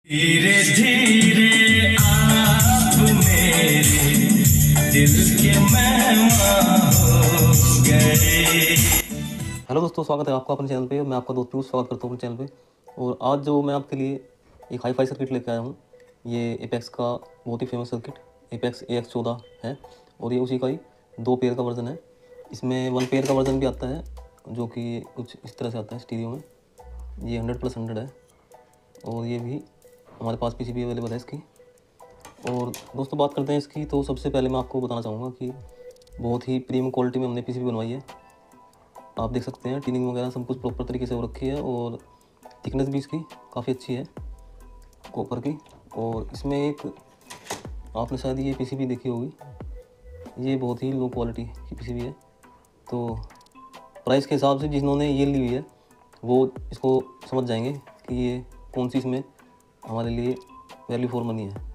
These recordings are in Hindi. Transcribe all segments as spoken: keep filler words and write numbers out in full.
धीरे धीरे आप मेरे दिल के मेहमान हो गए। हेलो दोस्तों, स्वागत है आपका अपने चैनल पे। मैं आपका दोस्त पीयूष स्वागत करता हूँ अपने चैनल पे। और आज जो मैं आपके लिए एक हाई फाई सर्किट लेकर आया हूँ, ये एपेक्स का बहुत ही famous circuit Apex A X चौदह है। और ये उसी का ही दो पेयर का वर्जन है। इसमें वन पेयर का वर्जन भी आता है जो कि कुछ इस तरह से आता है स्टीरियो में। ये हंड्रेड प्लस हंड्रेड है और ये भी हमारे पास पीसीबी अवेलेबल है इसकी। और दोस्तों बात करते हैं इसकी, तो सबसे पहले मैं आपको बताना चाहूँगा कि बहुत ही प्रीमियम क्वालिटी में हमने पीसीबी बनवाई है। आप देख सकते हैं टीनिंग वगैरह सब कुछ प्रॉपर तरीके से हो रखी है और थिकनेस भी इसकी काफ़ी अच्छी है कॉपर की। और इसमें एक आपने शायद ये पीसीबी देखी होगी, ये बहुत ही लो क्वालिटी की पीसीबी है। तो प्राइस के हिसाब से जिन्होंने ये ली हुई है वो इसको समझ जाएंगे कि ये कौन सी इसमें हमारे लिए वैल्यू फॉर मनी है।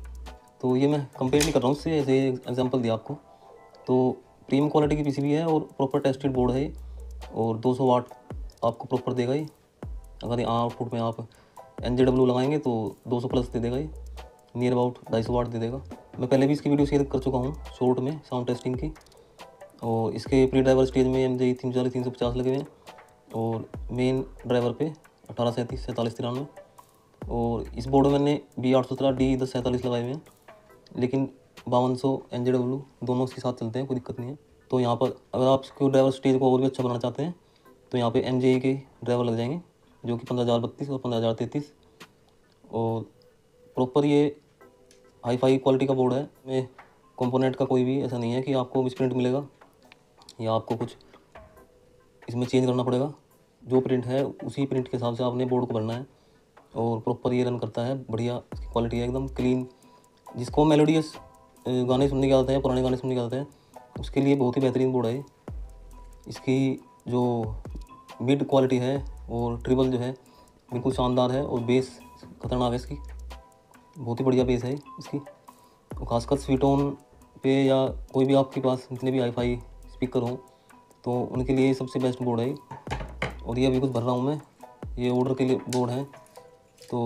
तो ये मैं कंपेयर नहीं कर रहा हूँ उससे, ऐसे एग्जांपल दिया आपको। तो प्रीमियम क्वालिटी की पीसीबी है और प्रॉपर टेस्टेड बोर्ड है और दो सौ वाट आपको प्रॉपर देगा ही। अगर यहाँ आउटपुट में आप एन जे डब्ल्यू लगाएंगे तो दो सौ प्लस दे देगा ही, नियर अबाउट ढाई सौ वाट दे देगा। मैं पहले भी इसकी वीडियो शेयर कर चुका हूँ शॉर्ट में साउंड टेस्टिंग की। और इसके प्री ड्राइवर स्टेज में एम जे तीन सौ चालीस तीन सौ पचास लगे हुए हैं और मेन ड्राइवर पे अठारह सैंतीस सैंतालीस तिरानवे। और इस बोर्ड में मैंने बी आठ सौ सत्रह डी दस सैंतालीस लगाए हुए हैं, लेकिन बावन सौ एन जे डब्ल्यू दोनों इसके साथ चलते हैं, कोई दिक्कत नहीं है। तो यहाँ पर अगर आप इसको ड्राइवर स्टेज को और भी अच्छा बनाना चाहते हैं तो यहाँ पे एम जे के ड्राइवर लग जाएंगे जो कि पंद्रह हज़ार बत्तीस और पंद्रह हज़ार तैंतीस। और प्रॉपर ये हाई फाई क्वालिटी का बोर्ड है। में कंपोनेंट का कोई भी ऐसा नहीं है कि आपको मिसप्रिंट मिलेगा या आपको कुछ इसमें चेंज करना पड़ेगा। जो प्रिंट है उसी प्रिंट के हिसाब से आपने बोर्ड को भरना है। और प्रॉपर ये रन करता है, बढ़िया इसकी क्वालिटी है एकदम क्लीन। जिसको मेलोडियस गाने सुनने की आदत है, पुराने गाने सुनने की आदत है, उसके लिए बहुत ही बेहतरीन बोर्ड है। इसकी जो मिड क्वालिटी है और ट्रिबल जो है बिल्कुल शानदार है और बेस खतरनाक है इसकी, बहुत ही बढ़िया बेस है इसकी। और खासकर स्वीटोन पे या कोई भी आपके पास जितने भी हाई फाई स्पीकर हों तो उनके लिए सबसे बेस्ट बोर्ड है। और ये अभी कुछ भर रहा हूँ मैं, ये ऑर्डर के लिए बोर्ड है। तो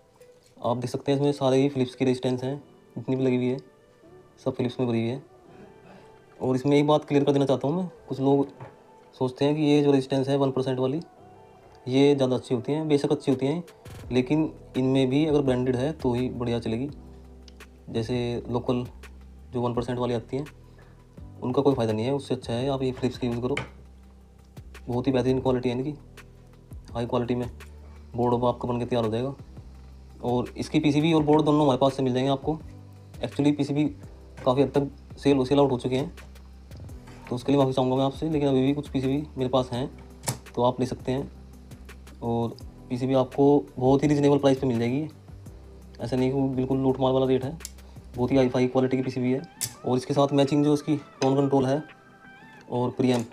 आप देख सकते हैं इसमें सारे ही फिलिप्स की रेजिस्टेंस हैं, जितनी भी लगी हुई है सब फिलिप्स में भरी हुई है। और इसमें एक बात क्लियर कर देना चाहता हूँ मैं, कुछ लोग सोचते हैं कि ये जो रेजिस्टेंस है वन परसेंट वाली ये ज़्यादा अच्छी होती हैं। बेशक अच्छी होती हैं, लेकिन इनमें भी अगर ब्रांडेड है तो ही बढ़िया चलेगी। जैसे लोकल जो वन परसेंट वाली आती हैं उनका कोई फ़ायदा नहीं है, उससे अच्छा है आप ये फिलिप्स की यूज़ करो। बहुत ही बेहतरीन क्वालिटी है इनकी, हाई क्वालिटी में बोर्ड अब आपका बन के तैयार हो जाएगा। और इसकी पीसीबी और बोर्ड दोनों हमारे पास से मिल जाएंगे आपको। एक्चुअली पीसीबी काफ़ी हद तक सेल सेल आउट हो चुके हैं, तो उसके लिए माफ़ी चाहूँगा मैं आपसे, लेकिन अभी भी कुछ पीसीबी मेरे पास हैं तो आप ले सकते हैं। और पीसीबी आपको बहुत ही रीजनेबल प्राइस पे मिल जाएगी, ऐसा नहीं कि बिल्कुल लूट मार वाला रेट है। बहुत ही हाई फाई क्वालिटी की पीसीबी है। और इसके साथ मैचिंग जो इसकी टोन कंट्रोल है और प्रीएम्प,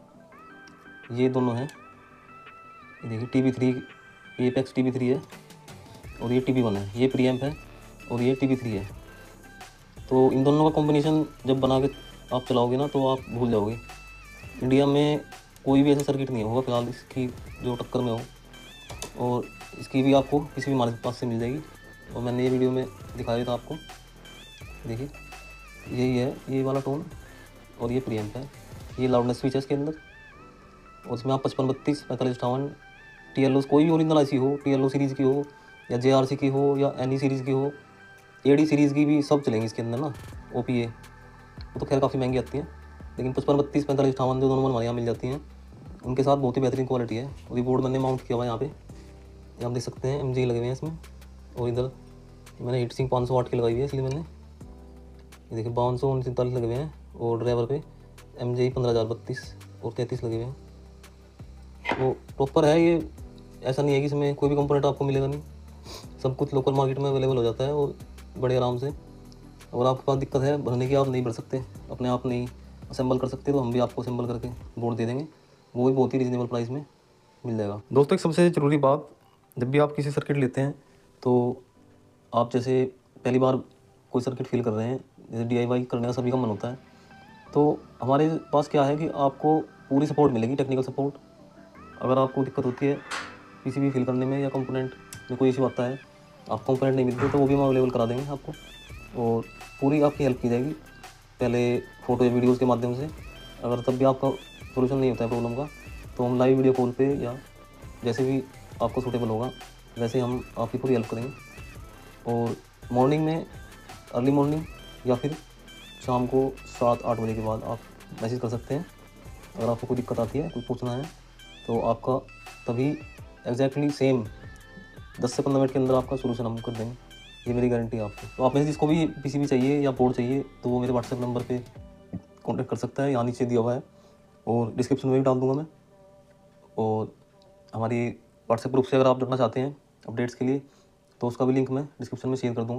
ये दोनों हैं। ये देखिए टी बी थ्री, ये एपेक्स टी बी थ्री है और ये टी बी वन है। ये प्रीएम्प है और ये टी बी थ्री है। तो इन दोनों का कॉम्बिनेशन जब बना के आप चलाओगे ना तो आप भूल जाओगे। इंडिया में कोई भी ऐसा सर्किट नहीं होगा फिलहाल इसकी जो टक्कर में हो। और इसकी भी आपको किसी भी हमारे पास से मिल जाएगी। और मैंने ये वीडियो में दिखाया था आपको, देखिए यही है ये वाला टोन और ये प्रीएम्प है। ये लाउडनेस स्विच है इसके अंदर। और इसमें आप पचपन बत्तीस पैंतालीस अठावन टी एल ओ कोई भी ओरिजिनल आई सी हो, टी एल ओ सीरीज़ की हो या जे आर सी की हो या एन ई सीरीज़ की हो, ए डी सीरीज़ की भी सब चलेंगी इसके अंदर ना। ओ पी ए वो तो खैर काफ़ी महंगी आती है, लेकिन पचपन बत्तीस पैंतालीस अठावन जो दोनों हमारे यहाँ मिल जाती हैं उनके साथ बहुत ही बेहतरीन क्वालिटी है। और ये बोर्ड मैंने माउंट किया हुआ है यहाँ पे, ये आप देख सकते हैं एम जी लगे हुए हैं इसमें। और इधर मैंने हीट सिंक पाँच सौ वाट की लगाई हुई है, इसलिए मैंने ये देखिए बावन सौ उनतालीस लगे हुए हैं। और ड्राइवर पे एम जी पंद्रह हज़ार बत्तीस और तैंतीस लगे हुए हैं। तो प्रॉपर है ये, ऐसा नहीं है कि इसमें कोई भी कंपोनेंट आपको मिलेगा नहीं, सब कुछ लोकल मार्केट में अवेलेबल हो जाता है और बड़े आराम से। अगर आपके पास दिक्कत है भरने की, आप नहीं भर सकते, अपने आप नहीं असेंबल कर सकते, तो हम भी आपको असेंबल करके बोर्ड दे देंगे, वो भी बहुत ही रीजनेबल प्राइस में मिल जाएगा। दोस्तों एक सबसे ज़रूरी बात, जब भी आप किसी सर्किट लेते हैं तो आप जैसे पहली बार कोई सर्किट फील कर रहे हैं, जैसे डी आई वाई करने का सभी का मन होता है, तो हमारे पास क्या है कि आपको पूरी सपोर्ट मिलेगी, टेक्निकल सपोर्ट। अगर आपको दिक्कत होती है पीसीबी फिल करने में या कंपोनेंट में कोई इशू आता है आप कंपोनेंट नहीं मिलते तो वो भी हम अवेलेबल करा देंगे आपको, और पूरी आपकी हेल्प की जाएगी पहले फ़ोटो या वीडियोज़ के माध्यम से। अगर तब भी आपका सोल्यूशन नहीं होता है प्रॉब्लम का, तो हम लाइव वीडियो कॉल पे या जैसे भी आपको सूटेबल होगा वैसे हम आपकी पूरी हेल्प करेंगे। और मॉर्निंग में, अर्ली मॉर्निंग या फिर शाम को सात आठ बजे के बाद आप मैसेज कर सकते हैं। अगर आपको कोई दिक्कत आती है, कुछ पूछना है, तो आपका तभी एग्जैक्टली सेम दस से पंद्रह मिनट के अंदर आपका सोल्यूशन हम कर देंगे, ये मेरी गारंटी है आपको। तो आप में से जिसको भी पीसीबी चाहिए या बोर्ड चाहिए तो वो मेरे व्हाट्सएप नंबर पे कांटेक्ट कर सकता है, यहाँ नीचे दिया हुआ है और डिस्क्रिप्शन में भी डाल दूंगा मैं। और हमारी व्हाट्सएप ग्रुप से अगर आप जुड़ना चाहते हैं अपडेट्स के लिए, तो उसका भी लिंक मैं डिस्क्रिप्शन में शेयर कर दूँगा।